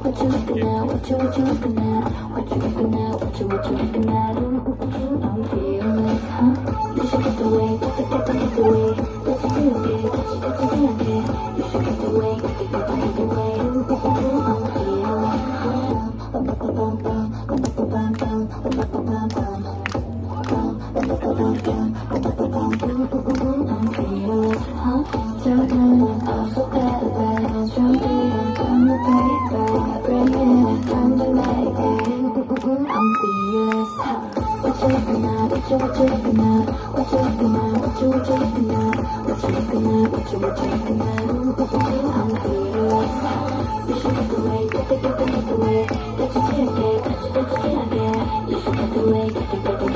What you looking at? What you looking at? What you looking at? What you looking at? I'm fearless, huh? You should get the way, get the way. That's a thing again, that's a thing again. You should get the way, get the way. I'm fearless, huh? I'm fearless, huh? Turning off the bed, I'll try to on the paper, bring it, time to make it. I'm fearless, huh? What you looking at? What you looking at? What you looking at? What you looking at? What you looking at? What you looking at? I'm fearless, huh? You should get the way, get the way. That's a thing again, that's a thing again. You should get the way, get the way.